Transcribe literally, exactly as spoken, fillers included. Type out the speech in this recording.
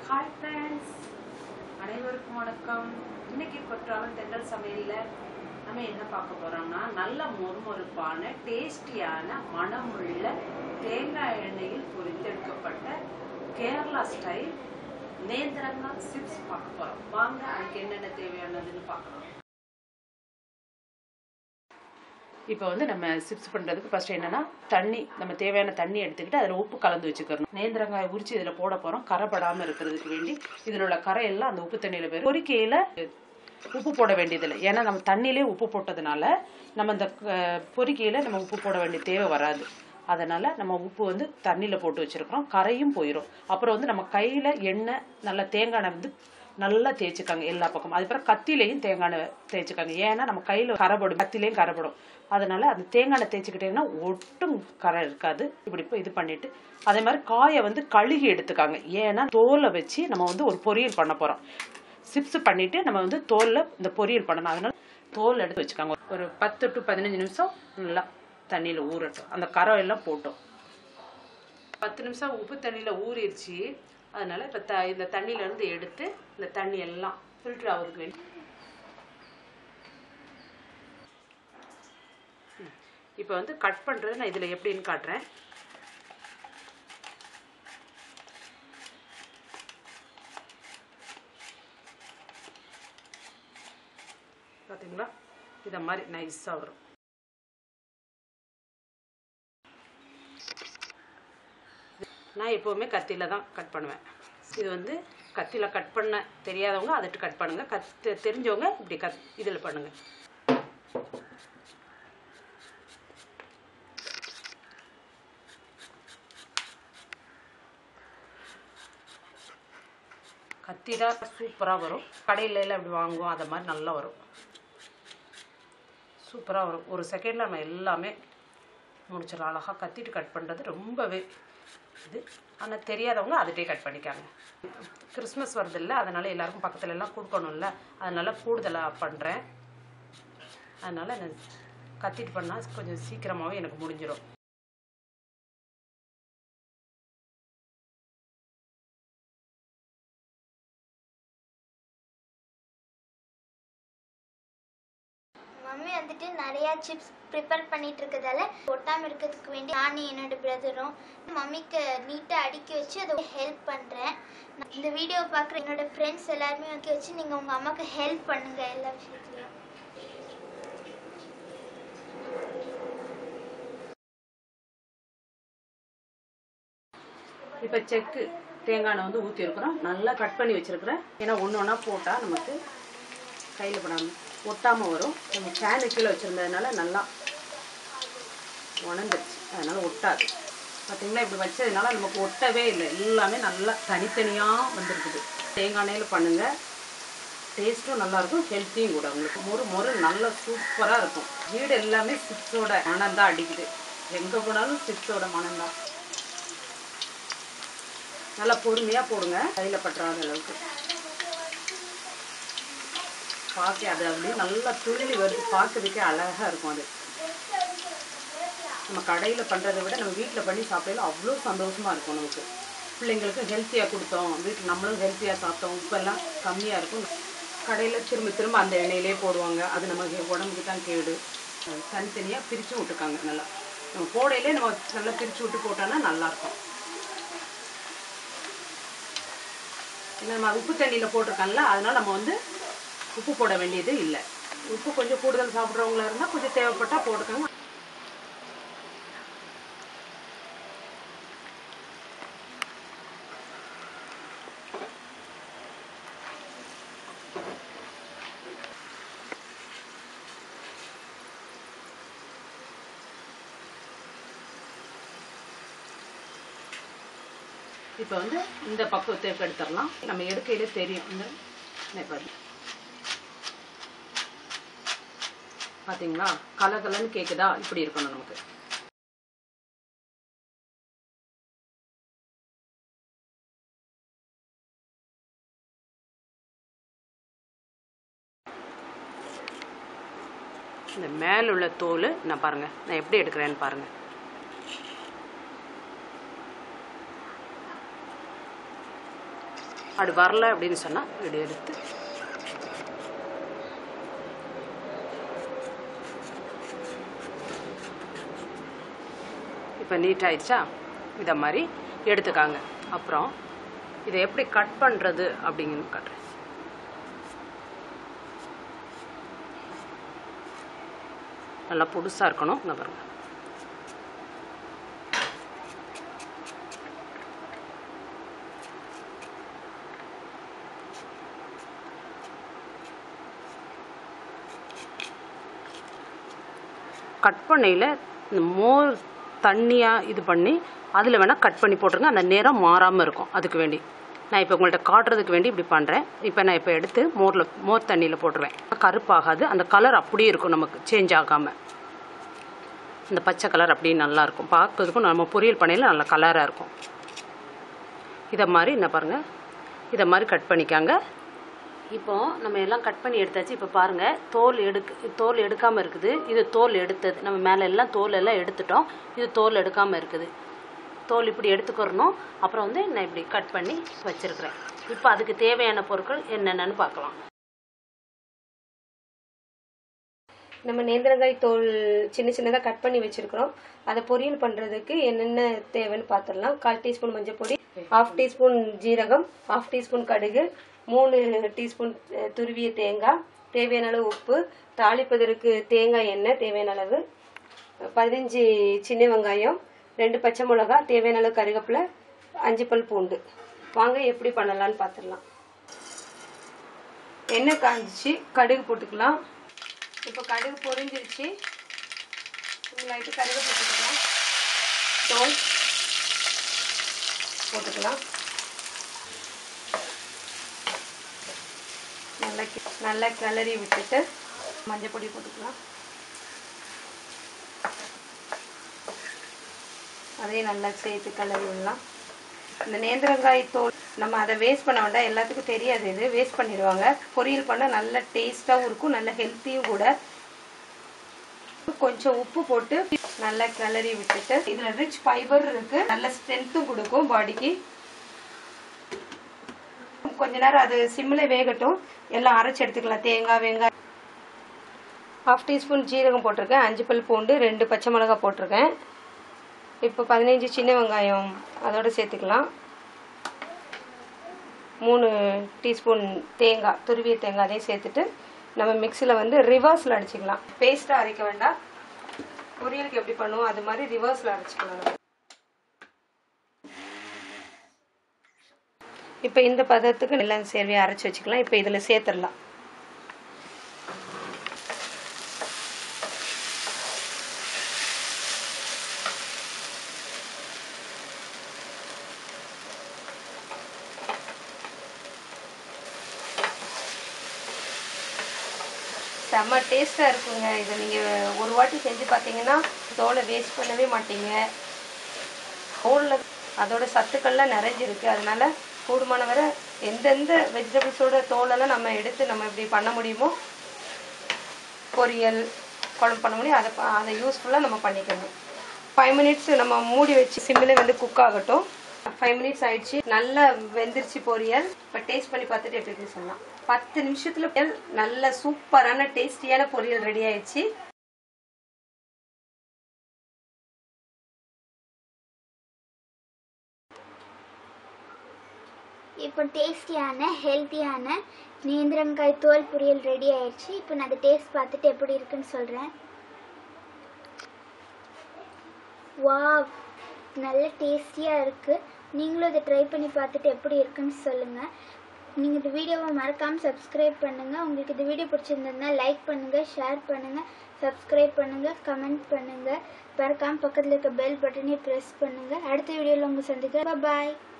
Hi friends, அனைவருக்கும் வணக்கம். இன்னைக்கு கொற்றாலம் தென்றல் சமையலில் நம்ம என்ன பார்க்க போகிறோம்னா, நல்ல மொறுமொறுப்பான டேஸ்டியான மணமுள்ள தேங்காய் எண்ணெயில் பொரித்தெடுக்கப்பட்ட கேரளா ஸ்டைல் நேந்திரங்காய் சிப்ஸ் பார்க்க போகிறோம். வாங்க அதுக்கு என்னென்ன தேவையானதுன்னு பார்க்கலாம். இப்போ வந்து நம்ம சிப்ஸ் பண்ணுறதுக்கு ஃபஸ்ட்டு என்னென்னா, தண்ணி நம்ம தேவையான தண்ணி எடுத்துக்கிட்டு அதில் உப்பு கலந்து வச்சுக்கிறோம். நேந்திரங்காய் உரிச்சு இதில் போட போகிறோம். கரைப்படாமல் இருக்கிறதுக்கு வேண்டி இதில் உள்ள கரையெல்லாம் அந்த உப்பு தண்ணியில் போய் பொரிக்கையில் உப்பு போட வேண்டியதில்லை. ஏன்னா நம்ம தண்ணியிலே உப்பு போட்டதுனால நம்ம இந்த பொரிக்கையில் நம்ம உப்பு போட வேண்டிய தேவை வராது. அதனால் நம்ம உப்பு வந்து தண்ணியில் போட்டு வச்சுருக்கிறோம். கரையும் போயிடும். அப்புறம் வந்து நம்ம கையில் எண்ணெய் நல்லா தேங்காய் எண்ணெய் வந்து நல்லா தேய்ச்சிக்காங்க எல்லா பக்கமும். அதுக்கப்புறம் கத்திலையும் தேங்காய் எண்ணெய் தேய்ச்சிக்காங்க. ஏன்னா நம்ம கையில் கரைப்படும், கத்திலையும் கரைப்படும். அதனால அந்த தேங்காய் எண்ணெய் தேய்ச்சிக்கிட்டீங்கன்னா ஒட்டும் கரை இருக்காது. இப்படி இப்போ இது பண்ணிட்டு அதே மாதிரி காயை வந்து கழுகி எடுத்துக்காங்க. ஏன்னா தோலை வச்சு நம்ம வந்து ஒரு பொரியல் பண்ண போகிறோம். சிப்ஸ் பண்ணிட்டு நம்ம வந்து தோலில் இந்த பொரியல் பண்ணணும். அதனால தோல் எடுத்து வச்சுக்காங்க. ஒரு பத்து டு பதினஞ்சு நிமிஷம் நல்லா தண்ணியில் ஊறட்டும். அந்த கரை எல்லாம் போட்டோம். பத்து நிமிஷம் உப்பு தண்ணியில் ஊறிடுச்சு. அதனால இப்போ த இந்த தண்ணியிலேருந்து எடுத்து இந்த தண்ணி எல்லாம் ஃபில்டர் ஆகுறதுக்கு வேண்டி இப்போ வந்து கட் பண்ணுறது நான் இதில் எப்படின்னு காட்டுறேன். பார்த்தீங்களா, இதை மாதிரி நைஸாக வரும். நான் எப்போவுமே கத்தியில் தான் கட் பண்ணுவேன். இது வந்து கத்தியில் கட் பண்ண தெரியாதவங்க அதிட்டு கட் பண்ணுங்கள். கத் தெரிஞ்சவங்க இப்படி கத் இதில் பண்ணுங்கள். கத்தி தான் சூப்பராக வரும். கடையில் எல்லாம் இப்படி வாங்குவோம், அதை மாதிரி நல்லா வரும். சூப்பராக வரும். ஒரு செகண்டில் நம்ம எல்லாமே முடிச்சிடலாம். அழகாக கத்திட்டு கட் பண்ணுறது ரொம்பவே இது. ஆனால் தெரியாதவங்க அதுகிட்டே கட் பண்ணிக்காங்க. கிறிஸ்மஸ் வருதில்ல, அதனால் எல்லாருக்கும் பக்கத்துல எல்லாம் கொடுக்கணும்ல, அதனால் கூடுதலாக பண்ணுறேன். அதனால் நான் கத்திட்டு பண்ணால் கொஞ்சம் சீக்கிரமாகவே எனக்கு முடிஞ்சிடும். மம்மி வந்துட்டு நிறையா சிப்ஸ் ப்ரிப்பேர் பண்ணிட்டு இருக்கிறதால ஒட்டாமல் இருக்கிறதுக்கு வேண்டி நானும் என்னோட பிரதரும் மம்மிக்கு நீட்டாக அடுக்கி வச்சு அதை ஹெல்ப் பண்ணுறேன். இந்த வீடியோ பார்க்குற என்னோட ஃப்ரெண்ட்ஸ் எல்லாருமே அடுக்கி வச்சு நீங்கள் உங்கள் அம்மாவுக்கு ஹெல்ப் பண்ணுங்கள் எல்லா விஷயத்துலையும். இப்போ செக்கு தேங்காய் எண்ணெய் வந்து ஊற்றி இருக்கிறோம். நல்லா கட் பண்ணி வச்சுருக்கிறேன். ஏன்னா ஒன்று ஒன்றா போட்டால் நமக்கு கையில் படாமல் ஒட்டாமல் வரும். நம்ம ஃபேனு கீழே வச்சுருந்ததுனால நல்லா உணர்ந்துருச்சு, அதனால் ஒட்டாது. பார்த்திங்களா, இப்படி வச்சதுனால நமக்கு ஒட்டவே இல்லை. எல்லாமே நல்லா தனித்தனியாக வந்துருக்குது. தேங்காய் எண்ணெயில் பண்ணுங்கள். டேஸ்ட்டும் நல்லாயிருக்கும், ஹெல்த்தியும் கூட. உங்களுக்கு மொறு மொறு நல்லா சூப்பராக இருக்கும். வீடு எல்லாமே சிப்ஸோட மனம் தான் அடிக்குது. எங்கே போனாலும் சிப்ஸோட மனம் தான். நல்லா பொறுமையாக போடுங்க, கையில் பற்றாத அளவுக்கு. பார்க்க அது அப்படியே நல்லா துள்ளி வருது. பார்க்கறதுக்கே அழகாக இருக்கும். அது நம்ம கடையில் பண்ணுறதை விட நம்ம வீட்டில் பண்ணி சாப்பிடல அவ்வளோ சந்தோஷமாக இருக்கும். நமக்கு பிள்ளைங்களுக்கு ஹெல்த்தியாக கொடுத்தோம், வீட்டில் நம்மளும் ஹெல்த்தியாக சாப்பிட்டோம். உப்பெல்லாம் கம்மியாக இருக்கும். கடையில் திரும்ப திரும்ப அந்த எண்ணெயிலே போடுவாங்க. அது நம்ம உடம்புக்கு தான் கேடு. தனித்தனியாக பிரித்து விட்டுருக்காங்க. நல்லா நம்ம போடையிலே நம்ம நல்லா பிரித்து விட்டு போட்டோன்னா நல்லாயிருக்கும். ஏன்னா நம்ம உப்பு தண்ணியில் போட்டிருக்கோம்ல, அதனால் நம்ம வந்து உப்பு போட வேண்டியது இல்லை. உப்பு கொஞ்சம் கூடுதல் சாப்பிட்றவங்களா இருந்தால் கொஞ்சம் தேவைப்பட்டால் போட்டுக்கோங்க. இப்போ வந்து இந்த பக்குவத்தை எடுத்துடலாம். நம்ம எடுக்கையிலே தெரியும். இந்த பாருங்க, பார்த்தீங்களா, கலர் கலர்னு கேட்குதா? இப்படி இருக்கணும் நமக்கு. இந்த மேல உள்ள தோல் நான் பாருங்கள், நான் எப்படி எடுக்கிறேன்னு பாருங்கள். அப்படி வரல அப்படின்னு சொன்னால் இப்படி எடுத்து இப்போ நீட்டாகிடுச்சா இதை மாதிரி எடுத்துக்காங்க. அப்புறம் இதை எப்படி கட் பண்ணுறது அப்படிங்கன்னு காட்டுறேன். நல்லா புதுசாக இருக்கணும். இங்கே பாருங்க. கட் பண்ணையில் இந்த மோர் தண்ணியாக இது பண்ணி அதில் வேணால் கட் பண்ணி போட்டுருங்க. அந்த நிறம் மாறாமல் இருக்கும். அதுக்கு வேண்டி நான் இப்போ உங்கள்கிட்ட காட்டுறதுக்கு வேண்டி இப்படி பண்ணுறேன். இப்போ நான் இப்போ எடுத்து மோரில் மோர் தண்ணியில் போட்டுருவேன். கருப்பாகாது. அந்த கலர் அப்படியே இருக்கும், நமக்கு சேஞ்ச் ஆகாமல். இந்த பச்சை கலர் அப்படியே நல்லாயிருக்கும். பார்க்கறதுக்கும் நம்ம பொரியல் பண்ணையில் நல்ல கலராக இருக்கும். இதை மாதிரி என்ன பாருங்கள், இதை மாதிரி கட் பண்ணிக்காங்க. இப்போது நம்ம எல்லாம் கட் பண்ணி எடுத்தாச்சு. இப்போ பாருங்கள், தோல் எடுக்க தோல் எடுக்காமல் இருக்குது. இது தோல் எடுத்தது. நம்ம மேலே எல்லாம் தோல் எல்லாம் எடுத்துட்டோம். இது தோல் எடுக்காமல் இருக்குது. தோல் இப்படி எடுத்துக்கிறணும். அப்புறம் வந்து நான் இப்படி கட் பண்ணி வச்சுருக்கிறேன். இப்போ அதுக்கு தேவையான பொருட்கள் என்னென்னு பார்க்கலாம். நம்ம நேந்திரங்காய் தோல் சின்ன சின்னதாக கட் பண்ணி வச்சுருக்கிறோம். அதை பொரியல் பண்ணுறதுக்கு என்னென்ன தேவைன்னு பார்த்துடலாம். கால் டீஸ்பூன் மஞ்சள் பொடி, ஹாஃப் டீஸ்பூன் ஜீரகம், ஹாஃப் டீஸ்பூன் கடுகு, மூணு டீஸ்பூன் துருவிய தேங்காய், தேவையான அளவு உப்பு, தாளிப்பதற்கு தேங்காய் எண்ணெய் தேவையான அளவு, பதினஞ்சு சின்ன வெங்காயம், ரெண்டு பச்சை மிளகா, தேவையான அளவு கருவேப்பிலை, அஞ்சு பல் பூண்டு. வாங்க எப்படி பண்ணலான்னு பார்த்துடலாம். எண்ணெய் காய்ஞ்சிச்சு, கடுகு போட்டுக்கலாம். இப்போ கடுகு பொரிஞ்சிருச்சு. லைட்டு கடுகு போட்டுக்கலாம். தோல் போட்டுக்கலாம். நல்லா நல்லா கிளறி விட்டுட்டு மஞ்சள் பொடி போட்டுக்கலாம். அதையும் நல்லா சேர்த்து கிளறி விடலாம். இந்த நேந்திரங்காய் தோல் நம்ம அதை வேஸ்ட் பண்ண வேண்டாம். எல்லாத்துக்கும் தெரியாது, இது வேஸ்ட் பண்ணிடுவாங்க. பொரியல் பண்ணால் நல்ல டேஸ்ட்டாகவும் இருக்கும், நல்ல ஹெல்த்தியும் கூட. கொஞ்சம் உப்பு போட்டு நல்லா கிளறி விட்டுட்டு, இதில் ரிச் ஃபைபர் இருக்குது, நல்ல ஸ்ட்ரென்த்தும் கொடுக்கும் பாடிக்கு. கொஞ்ச நேரம் அது சிம்மில் வேகட்டும். எல்லாம் அரைச்சி எடுத்துக்கலாம். தேங்காய், வெங்காயம், ஹாஃப் டீஸ்பூன் ஜீரகம் போட்டிருக்கேன், அஞ்சு பல் பூண்டு, ரெண்டு பச்சை மிளகாய் போட்டிருக்கேன். இப்போ பதினஞ்சு சின்ன வெங்காயம் அதோடு சேர்த்துக்கலாம். மூணு டீஸ்பூன் தேங்காய், துருவிய தேங்காய் அதையும் சேர்த்துட்டு நம்ம மிக்சியில் வந்து ரிவர்ஸில் அடிச்சுக்கலாம். பேஸ்ட்டாக அரைக்க வேண்டாம். பொரியலுக்கு எப்படி பண்ணுவோம் அது மாதிரி ரிவர்ஸில் அரைச்சிக்கலாம். இப்போ இந்த பதத்துக்கு எல்லாம் சேர்வையை அரைச்சி வச்சுக்கலாம். இப்போ இதில் சேர்த்துடலாம். செம்ம டேஸ்ட்டாக இருக்குங்க. இதை நீங்கள் ஒரு வாட்டி செஞ்சு பார்த்தீங்கன்னா தோலை வேஸ்ட் பண்ணவே மாட்டீங்க. தோலில் அதோட சத்துக்கள்லாம் நிறைஞ்சிருக்கு. அதனால கூடுமான வரை எந்தெந்த வெஜிடபிள்ஸோட தோலெல்லாம் நம்ம எடுத்து நம்ம இப்படி பண்ண முடியுமோ, பொரியல் குழம்பு பண்ண முடியும், அதை அதை யூஸ்ஃபுல்லாக நம்ம பண்ணிக்கணும். ஃபைவ் மினிட்ஸ் நம்ம மூடி வச்சு சிம்மில் வந்து குக் ஆகட்டும். ஃபைவ் மினிட்ஸ் ஆயிடுச்சு, நல்லா வெந்துருச்சு பொரியல். இப்போ டேஸ்ட் பண்ணி பார்த்துட்டு எப்படி இருக்கு சொல்லலாம். பத்து நிமிஷத்தில் நல்ல சூப்பரான டேஸ்டியான பொரியல் ரெடி ஆயிடுச்சு. இப்போ டேஸ்டியான ஹெல்த்தியான நேந்திரங்காய் தோல் பொரியல் ரெடி ஆயிடுச்சு. இப்போ நான் அதை டேஸ்ட் பார்த்துட்டு எப்படி இருக்குன்னு சொல்கிறேன். வாவ், நல்ல டேஸ்டியாக இருக்குது. நீங்களும் இதை ட்ரை பண்ணி பார்த்துட்டு எப்படி இருக்குன்னு சொல்லுங்கள். நீங்கள் இந்த வீடியோவை மறக்காமல் சப்ஸ்கிரைப் பண்ணுங்கள். உங்களுக்கு இந்த வீடியோ பிடிச்சிருந்ததுன்னா லைக் பண்ணுங்கள், ஷேர் பண்ணுங்கள், சப்ஸ்கிரைப் பண்ணுங்கள், கமெண்ட் பண்ணுங்கள். மறக்காமல் பக்கத்தில் இருக்க பெல் பட்டனை ப்ரெஸ் பண்ணுங்கள். அடுத்த வீடியோவில் உங்கள் சந்திக்கிறேன். பாய்.